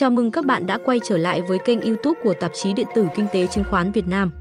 Chào mừng các bạn đã quay trở lại với kênh YouTube của tạp chí điện tử Kinh tế Chứng khoán Việt Nam.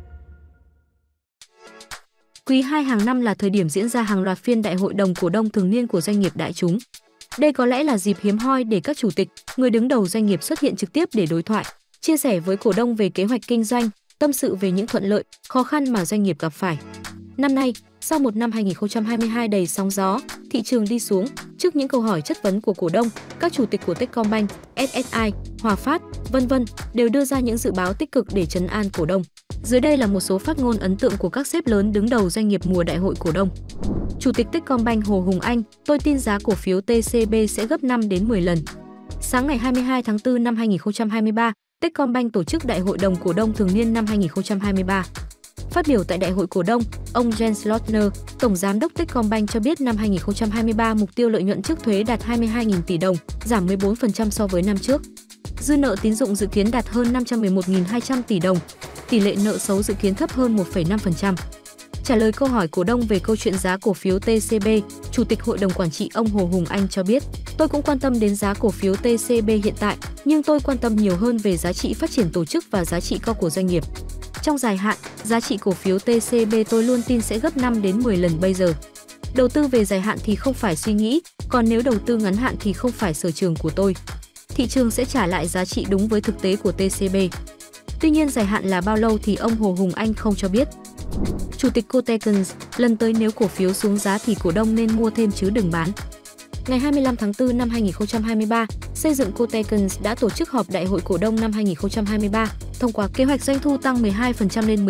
Quý 2 hàng năm là thời điểm diễn ra hàng loạt phiên đại hội đồng cổ đông thường niên của doanh nghiệp đại chúng. Đây có lẽ là dịp hiếm hoi để các chủ tịch, người đứng đầu doanh nghiệp xuất hiện trực tiếp để đối thoại, chia sẻ với cổ đông về kế hoạch kinh doanh, tâm sự về những thuận lợi, khó khăn mà doanh nghiệp gặp phải. Năm nay, sau một năm 2022 đầy sóng gió, thị trường đi xuống, trước những câu hỏi chất vấn của cổ đông, các chủ tịch của Techcombank, SSI, Hòa Phát, v.v. đều đưa ra những dự báo tích cực để trấn an cổ đông. Dưới đây là một số phát ngôn ấn tượng của các sếp lớn đứng đầu doanh nghiệp mùa đại hội cổ đông. Chủ tịch Techcombank Hồ Hùng Anh, tôi tin giá cổ phiếu TCB sẽ gấp 5 đến 10 lần. Sáng ngày 22 tháng 4 năm 2023, Techcombank tổ chức Đại hội đồng cổ đông thường niên năm 2023. Phát biểu tại Đại hội cổ đông, ông Jens Lottner, Tổng Giám đốc Techcombank cho biết năm 2023 mục tiêu lợi nhuận trước thuế đạt 22.000 tỷ đồng, giảm 14% so với năm trước. Dư nợ tín dụng dự kiến đạt hơn 511.200 tỷ đồng, tỷ lệ nợ xấu dự kiến thấp hơn 1,5%. Trả lời câu hỏi cổ đông về câu chuyện giá cổ phiếu TCB, Chủ tịch Hội đồng Quản trị ông Hồ Hùng Anh cho biết, tôi cũng quan tâm đến giá cổ phiếu TCB hiện tại, nhưng tôi quan tâm nhiều hơn về giá trị phát triển tổ chức và giá trị co của doanh nghiệp. Trong dài hạn, giá trị cổ phiếu TCB tôi luôn tin sẽ gấp 5 đến 10 lần bây giờ. Đầu tư về dài hạn thì không phải suy nghĩ, còn nếu đầu tư ngắn hạn thì không phải sở trường của tôi. Thị trường sẽ trả lại giá trị đúng với thực tế của TCB. Tuy nhiên dài hạn là bao lâu thì ông Hồ Hùng Anh không cho biết. Chủ tịch Cotekens, lần tới nếu cổ phiếu xuống giá thì cổ đông nên mua thêm chứ đừng bán. Ngày 25 tháng 4 năm 2023, Xây dựng Cotekens đã tổ chức họp đại hội cổ đông năm 2023, thông qua kế hoạch doanh thu tăng 12% lên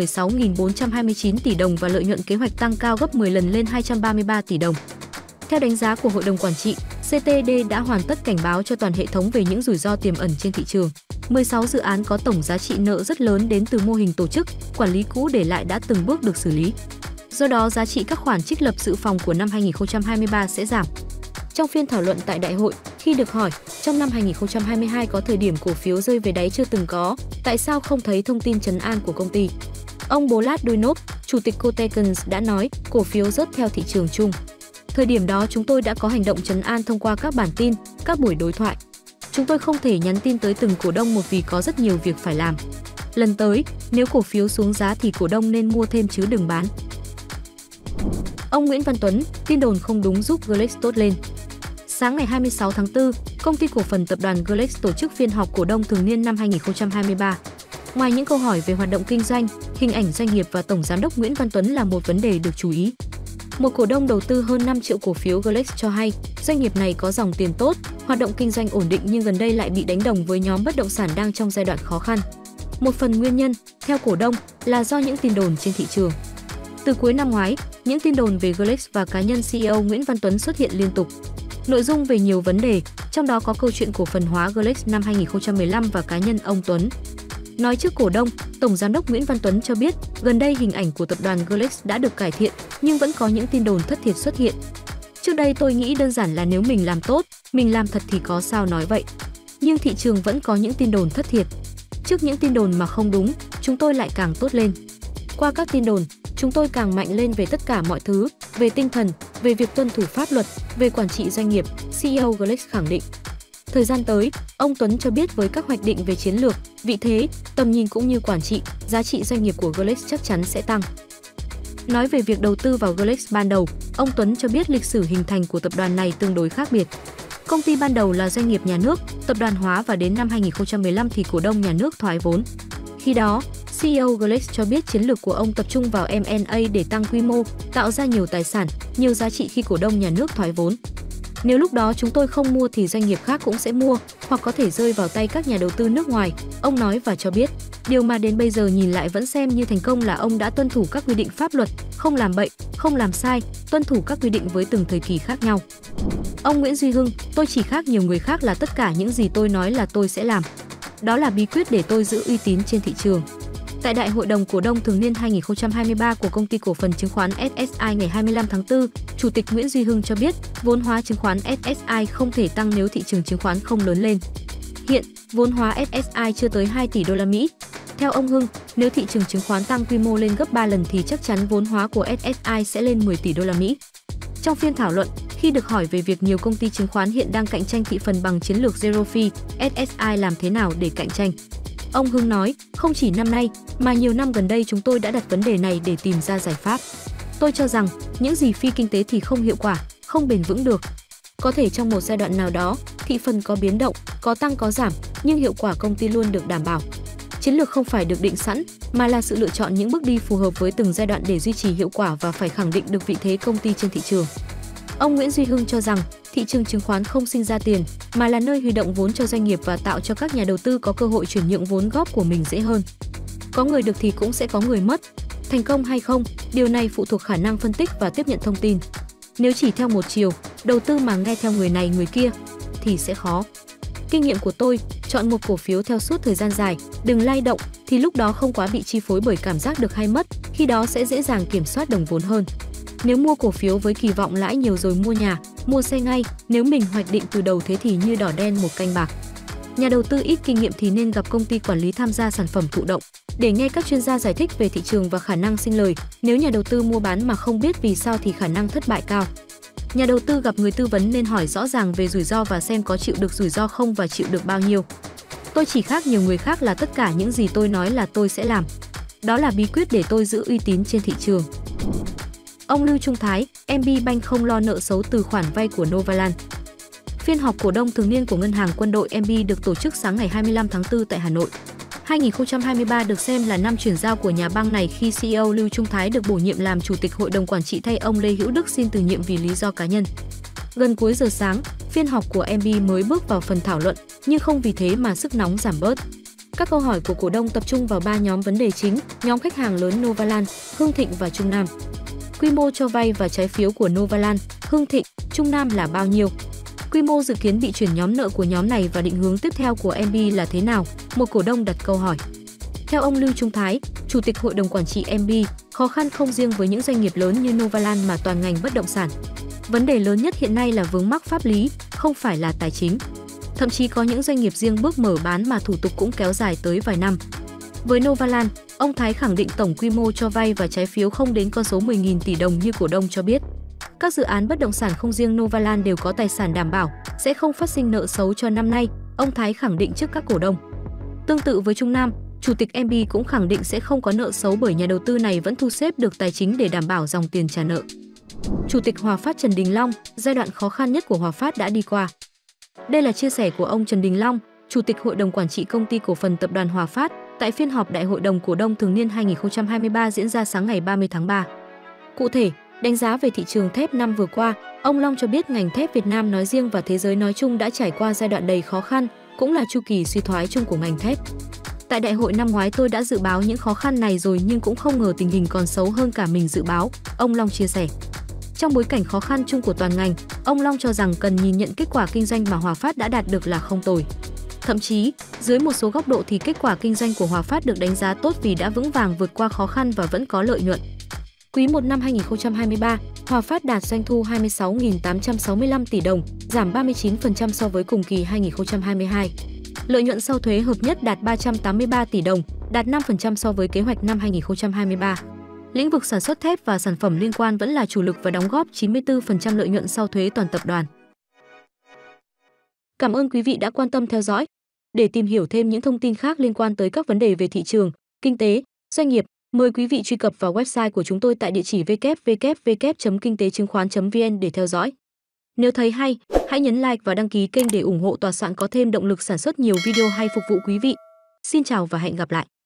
16.429 tỷ đồng và lợi nhuận kế hoạch tăng cao gấp 10 lần lên 233 tỷ đồng. Theo đánh giá của Hội đồng Quản trị, CTD đã hoàn tất cảnh báo cho toàn hệ thống về những rủi ro tiềm ẩn trên thị trường. 16 dự án có tổng giá trị nợ rất lớn đến từ mô hình tổ chức, quản lý cũ để lại đã từng bước được xử lý. Do đó, giá trị các khoản trích lập dự phòng của năm 2023 sẽ giảm. Trong phiên thảo luận tại đại hội, khi được hỏi, trong năm 2022 có thời điểm cổ phiếu rơi về đáy chưa từng có, tại sao không thấy thông tin trấn an của công ty? Ông Bolat Duinov, Chủ tịch Cotekens đã nói, cổ phiếu rớt theo thị trường chung. Thời điểm đó chúng tôi đã có hành động trấn an thông qua các bản tin, các buổi đối thoại. Chúng tôi không thể nhắn tin tới từng cổ đông một vì có rất nhiều việc phải làm. Lần tới, nếu cổ phiếu xuống giá thì cổ đông nên mua thêm chứ đừng bán. Ông Nguyễn Văn Tuấn, tin đồn không đúng giúp Glex tốt lên. Sáng ngày 26 tháng 4, Công ty cổ phần tập đoàn Glex tổ chức phiên họp cổ đông thường niên năm 2023. Ngoài những câu hỏi về hoạt động kinh doanh, hình ảnh doanh nghiệp và Tổng Giám đốc Nguyễn Văn Tuấn là một vấn đề được chú ý. Một cổ đông đầu tư hơn 5 triệu cổ phiếu Glex cho hay, doanh nghiệp này có dòng tiền tốt, hoạt động kinh doanh ổn định nhưng gần đây lại bị đánh đồng với nhóm bất động sản đang trong giai đoạn khó khăn. Một phần nguyên nhân, theo cổ đông, là do những tin đồn trên thị trường. Từ cuối năm ngoái, những tin đồn về Glex và cá nhân CEO Nguyễn Văn Tuấn xuất hiện liên tục. Nội dung về nhiều vấn đề, trong đó có câu chuyện cổ phần hóa Glex năm 2015 và cá nhân ông Tuấn. Nói trước cổ đông, Tổng Giám đốc Nguyễn Văn Tuấn cho biết, gần đây hình ảnh của tập đoàn Glex đã được cải thiện, nhưng vẫn có những tin đồn thất thiệt xuất hiện. Trước đây tôi nghĩ đơn giản là nếu mình làm tốt, mình làm thật thì có sao nói vậy. Nhưng thị trường vẫn có những tin đồn thất thiệt. Trước những tin đồn mà không đúng, chúng tôi lại càng tốt lên. Qua các tin đồn, chúng tôi càng mạnh lên về tất cả mọi thứ, về tinh thần, về việc tuân thủ pháp luật, về quản trị doanh nghiệp, CEO Glex khẳng định. Thời gian tới, ông Tuấn cho biết với các hoạch định về chiến lược, vị thế, tầm nhìn cũng như quản trị, giá trị doanh nghiệp của Glex chắc chắn sẽ tăng. Nói về việc đầu tư vào Glex ban đầu, ông Tuấn cho biết lịch sử hình thành của tập đoàn này tương đối khác biệt. Công ty ban đầu là doanh nghiệp nhà nước, tập đoàn hóa và đến năm 2015 thì cổ đông nhà nước thoái vốn. Khi đó, CEO Glex cho biết chiến lược của ông tập trung vào M&A để tăng quy mô, tạo ra nhiều tài sản, nhiều giá trị khi cổ đông nhà nước thoái vốn. Nếu lúc đó chúng tôi không mua thì doanh nghiệp khác cũng sẽ mua, hoặc có thể rơi vào tay các nhà đầu tư nước ngoài, ông nói và cho biết. Điều mà đến bây giờ nhìn lại vẫn xem như thành công là ông đã tuân thủ các quy định pháp luật, không làm bậy, không làm sai, tuân thủ các quy định với từng thời kỳ khác nhau. Ông Nguyễn Duy Hưng, tôi chỉ khác nhiều người khác là tất cả những gì tôi nói là tôi sẽ làm. Đó là bí quyết để tôi giữ uy tín trên thị trường. Tại Đại hội đồng cổ đông thường niên 2023 của Công ty cổ phần chứng khoán SSI ngày 25 tháng 4, Chủ tịch Nguyễn Duy Hưng cho biết vốn hóa chứng khoán SSI không thể tăng nếu thị trường chứng khoán không lớn lên. Hiện, vốn hóa SSI chưa tới 2 tỷ đô la Mỹ. Theo ông Hưng, nếu thị trường chứng khoán tăng quy mô lên gấp 3 lần thì chắc chắn vốn hóa của SSI sẽ lên 10 tỷ đô la Mỹ. Trong phiên thảo luận, Khi được hỏi về việc nhiều công ty chứng khoán hiện đang cạnh tranh thị phần bằng chiến lược Zero Fee, SSI làm thế nào để cạnh tranh? Ông Hưng nói, không chỉ năm nay, mà nhiều năm gần đây chúng tôi đã đặt vấn đề này để tìm ra giải pháp. Tôi cho rằng, những gì phi kinh tế thì không hiệu quả, không bền vững được. Có thể trong một giai đoạn nào đó, thị phần có biến động, có tăng có giảm, nhưng hiệu quả công ty luôn được đảm bảo. Chiến lược không phải được định sẵn, mà là sự lựa chọn những bước đi phù hợp với từng giai đoạn để duy trì hiệu quả và phải khẳng định được vị thế công ty trên thị trường. Ông Nguyễn Duy Hưng cho rằng, thị trường chứng khoán không sinh ra tiền, mà là nơi huy động vốn cho doanh nghiệp và tạo cho các nhà đầu tư có cơ hội chuyển nhượng vốn góp của mình dễ hơn. Có người được thì cũng sẽ có người mất. Thành công hay không, điều này phụ thuộc khả năng phân tích và tiếp nhận thông tin. Nếu chỉ theo một chiều, đầu tư mà nghe theo người này người kia, thì sẽ khó. Kinh nghiệm của tôi, chọn một cổ phiếu theo suốt thời gian dài, đừng lay động, thì lúc đó không quá bị chi phối bởi cảm giác được hay mất, khi đó sẽ dễ dàng kiểm soát đồng vốn hơn. Nếu mua cổ phiếu với kỳ vọng lãi nhiều rồi mua nhà, mua xe ngay, nếu mình hoạch định từ đầu thế thì như đỏ đen một canh bạc. Nhà đầu tư ít kinh nghiệm thì nên gặp công ty quản lý tham gia sản phẩm thụ động, để nghe các chuyên gia giải thích về thị trường và khả năng sinh lời. Nếu nhà đầu tư mua bán mà không biết vì sao thì khả năng thất bại cao. Nhà đầu tư gặp người tư vấn nên hỏi rõ ràng về rủi ro và xem có chịu được rủi ro không và chịu được bao nhiêu. Tôi chỉ khác nhiều người khác là tất cả những gì tôi nói là tôi sẽ làm. Đó là bí quyết để tôi giữ uy tín trên thị trường. Ông Lưu Trung Thái, MB Bank không lo nợ xấu từ khoản vay của Novaland. Phiên họp cổ đông thường niên của Ngân hàng Quân đội MB được tổ chức sáng ngày 25 tháng 4 tại Hà Nội. 2023 được xem là năm chuyển giao của nhà băng này khi CEO Lưu Trung Thái được bổ nhiệm làm chủ tịch hội đồng quản trị thay ông Lê Hữu Đức xin từ nhiệm vì lý do cá nhân. Gần cuối giờ sáng, phiên họp của MB mới bước vào phần thảo luận, nhưng không vì thế mà sức nóng giảm bớt. Các câu hỏi của cổ đông tập trung vào 3 nhóm vấn đề chính, nhóm khách hàng lớn Novaland, Hưng Thịnh và Trung Nam. Quy mô cho vay và trái phiếu của Novaland, Hưng Thịnh, Trung Nam là bao nhiêu? Quy mô dự kiến bị chuyển nhóm nợ của nhóm này và định hướng tiếp theo của MB là thế nào? Một cổ đông đặt câu hỏi. Theo ông Lưu Trung Thái, Chủ tịch Hội đồng Quản trị MB, khó khăn không riêng với những doanh nghiệp lớn như Novaland mà toàn ngành bất động sản. Vấn đề lớn nhất hiện nay là vướng mắc pháp lý, không phải là tài chính. Thậm chí có những doanh nghiệp riêng bước mở bán mà thủ tục cũng kéo dài tới vài năm. Với Novaland, ông Thái khẳng định tổng quy mô cho vay và trái phiếu không đến con số 10.000 tỷ đồng như cổ đông cho biết. Các dự án bất động sản không riêng Novaland đều có tài sản đảm bảo, sẽ không phát sinh nợ xấu cho năm nay, ông Thái khẳng định trước các cổ đông. Tương tự với Trung Nam, Chủ tịch MB cũng khẳng định sẽ không có nợ xấu bởi nhà đầu tư này vẫn thu xếp được tài chính để đảm bảo dòng tiền trả nợ. Chủ tịch Hòa Phát Trần Đình Long, giai đoạn khó khăn nhất của Hòa Phát đã đi qua. Đây là chia sẻ của ông Trần Đình Long, Chủ tịch Hội đồng Quản trị Công ty Cổ phần Tập đoàn Hòa Phát, tại phiên họp Đại hội đồng cổ đông thường niên 2023 diễn ra sáng ngày 30 tháng 3. Cụ thể, đánh giá về thị trường thép năm vừa qua, ông Long cho biết ngành thép Việt Nam nói riêng và thế giới nói chung đã trải qua giai đoạn đầy khó khăn, cũng là chu kỳ suy thoái chung của ngành thép. Tại đại hội năm ngoái tôi đã dự báo những khó khăn này rồi nhưng cũng không ngờ tình hình còn xấu hơn cả mình dự báo, ông Long chia sẻ. Trong bối cảnh khó khăn chung của toàn ngành, ông Long cho rằng cần nhìn nhận kết quả kinh doanh mà Hòa Phát đã đạt được là không tồi. Thậm chí, dưới một số góc độ thì kết quả kinh doanh của Hòa Phát được đánh giá tốt vì đã vững vàng vượt qua khó khăn và vẫn có lợi nhuận. Quý 1 năm 2023, Hòa Phát đạt doanh thu 26.865 tỷ đồng, giảm 39% so với cùng kỳ 2022. Lợi nhuận sau thuế hợp nhất đạt 383 tỷ đồng, đạt 5% so với kế hoạch năm 2023. Lĩnh vực sản xuất thép và sản phẩm liên quan vẫn là chủ lực và đóng góp 94% lợi nhuận sau thuế toàn tập đoàn. Cảm ơn quý vị đã quan tâm theo dõi. Để tìm hiểu thêm những thông tin khác liên quan tới các vấn đề về thị trường, kinh tế, doanh nghiệp, mời quý vị truy cập vào website của chúng tôi tại địa chỉ www.kingtechungkhoan.vn để theo dõi. Nếu thấy hay, hãy nhấn like và đăng ký kênh để ủng hộ tòa soạn có thêm động lực sản xuất nhiều video hay phục vụ quý vị. Xin chào và hẹn gặp lại!